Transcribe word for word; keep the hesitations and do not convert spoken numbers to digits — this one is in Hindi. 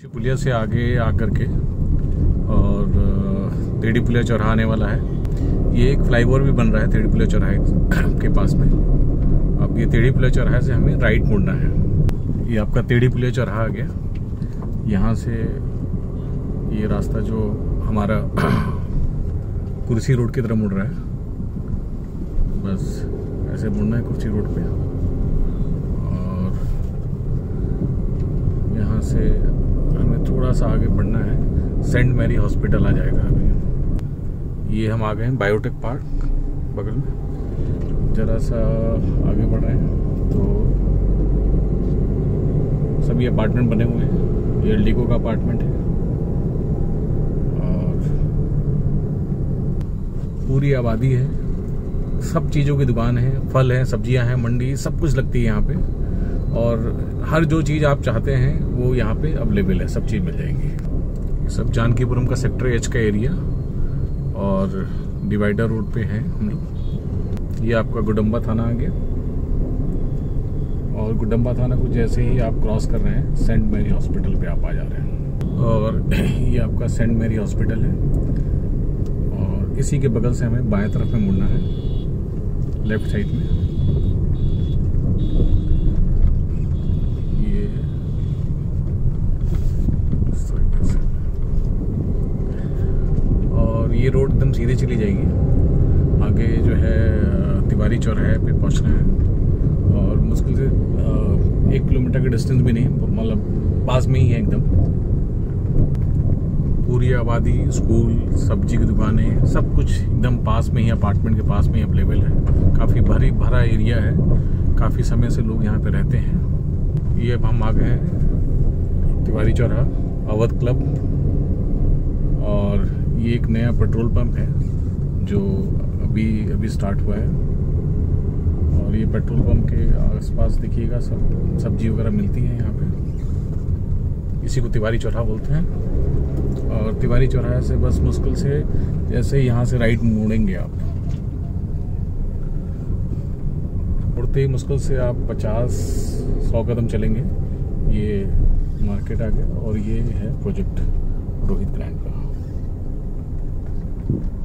पुलिया से आगे आकर के और तेड़ी पुलिया चौराहा आने वाला है। ये एक फ्लाईओवर भी बन रहा है तेड़ी पुलिया चौराहे के पास में। अब ये तेड़ी पुलिया चौराहे से हमें राइट मुड़ना है। ये आपका तेड़ी पुलिया चौराहा आ गया। यहाँ से ये रास्ता जो हमारा कुर्सी रोड की तरफ मुड़ रहा है, बस ऐसे मुड़ना है कुर्सी रोड पे। और यहाँ से हमें थोड़ा सा आगे बढ़ना है, सेंट मैरी हॉस्पिटल आ जाएगा। अभी ये हम आ गए हैं बायोटेक पार्क बगल में। जरा सा आगे बढ़ रहे हैं तो सभी अपार्टमेंट बने हुए हैं। ये एल्डिको का अपार्टमेंट है और पूरी आबादी है। सब चीज़ों की दुकान है, फल है, सब्जियां हैं, मंडी सब कुछ लगती है यहाँ पे। और हर जो चीज़ आप चाहते हैं वो यहाँ पे अवेलेबल है, सब चीज़ मिल जाएंगी। सब जानकीपुरम का सेक्टर एच का एरिया और डिवाइडर रोड पे है हम लोग। ये आपका गुडम्बा थाना आ गया और गुडम्बा थाना को जैसे ही आप क्रॉस कर रहे हैं सेंट मैरी हॉस्पिटल पे आप आ जा रहे हैं। और ये आपका सेंट मैरी हॉस्पिटल है और इसी के बगल से हमें बाएं तरफ में मुड़ना है, लेफ्ट साइड में। ये और ये रोड एकदम सीधे चली जाएगी। आगे जो है तिवारी चौराहे पे पहुंचना है और मुश्किल से एक किलोमीटर का डिस्टेंस भी नहीं, मतलब पास में ही है एकदम। पूरी आबादी, स्कूल, सब्जी की दुकानें, सब कुछ एकदम पास में ही, अपार्टमेंट के पास में ही अवेलेबल है। काफ़ी भरी भरा एरिया है, काफ़ी समय से लोग यहाँ पे रहते हैं। ये अब हम आ गए हैं तिवारी चौराहा, अवध क्लब। और ये एक नया पेट्रोल पंप है जो अभी अभी स्टार्ट हुआ है। और ये पेट्रोल पंप के आसपास देखिएगा सब सब्जी वगैरह मिलती है यहाँ पे। इसी को तिवारी चौराहा बोलते हैं। और तिवारी चौराहे से बस मुश्किल से जैसे यहाँ से राइट मुड़ेंगे आप, मुड़ते ही मुश्किल से आप पचास सौ कदम चलेंगे, ये मार्केट आ गया। और ये है प्रोजेक्ट रोहित ग्रैंड का।